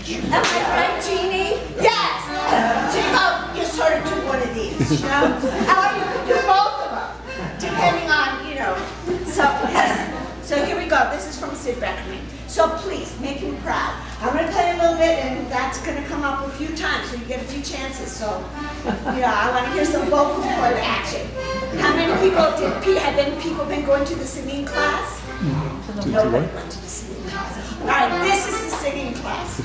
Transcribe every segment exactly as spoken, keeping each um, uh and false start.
Am I right, Jeannie? Yes. So you know, you sort of do one of these, you know? Or you could do both of them, depending on, you know. So, so here we go. This is from Sid Beckerman. So please, make me proud. I'm going to play a little bit, and that's going to come up a few times, so you get a few chances. So, yeah, I want to hear some vocal cord action. How many people did, have been, people been going to the singing class? Mm-hmm. Nobody went to the singing class. All right, this is the singing class.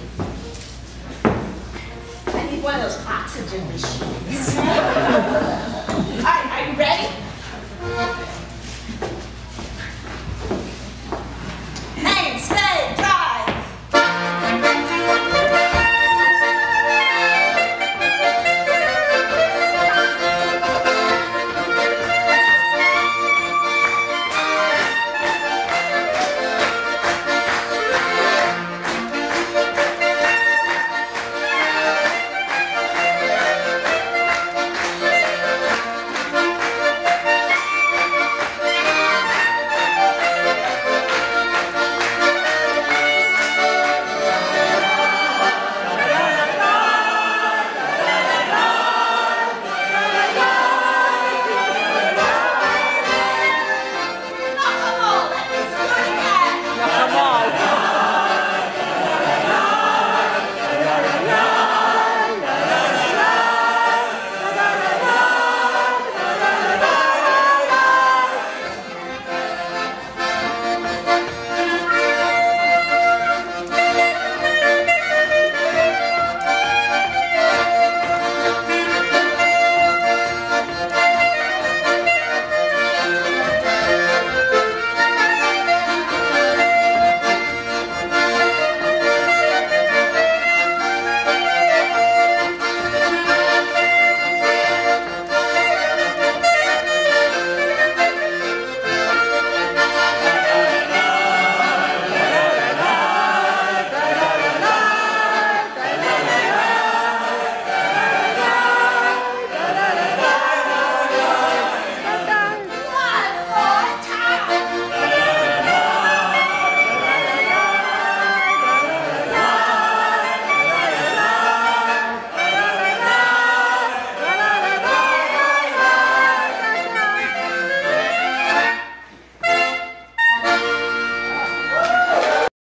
I need one of those oxygen machines.